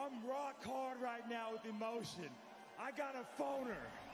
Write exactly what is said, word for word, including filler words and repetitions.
I'm rock hard right now with emotion. I got a phoner.